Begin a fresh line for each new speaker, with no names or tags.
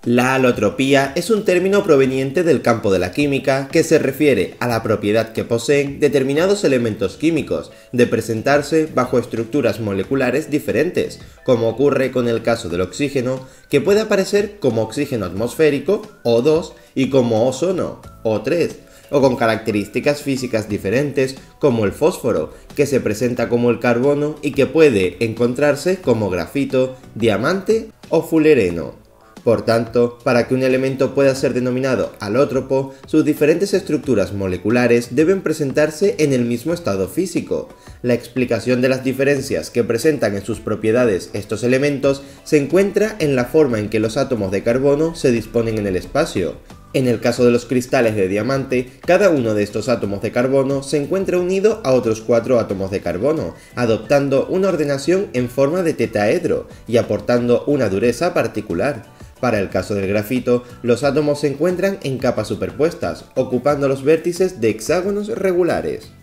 La alotropía es un término proveniente del campo de la química que se refiere a la propiedad que poseen determinados elementos químicos de presentarse bajo estructuras moleculares diferentes, como ocurre con el caso del oxígeno, que puede aparecer como oxígeno atmosférico, O2, y como ozono, O3, o con características físicas diferentes como el fósforo, que se presenta como el carbono y que puede encontrarse como grafito, diamante o fulereno. Por tanto, para que un elemento pueda ser denominado alótropo, sus diferentes estructuras moleculares deben presentarse en el mismo estado físico. La explicación de las diferencias que presentan en sus propiedades estos elementos se encuentra en la forma en que los átomos de carbono se disponen en el espacio. En el caso de los cristales de diamante, cada uno de estos átomos de carbono se encuentra unido a otros 4 átomos de carbono, adoptando una ordenación en forma de tetaedro y aportando una dureza particular. Para el caso del grafito, los átomos se encuentran en capas superpuestas, ocupando los vértices de hexágonos regulares.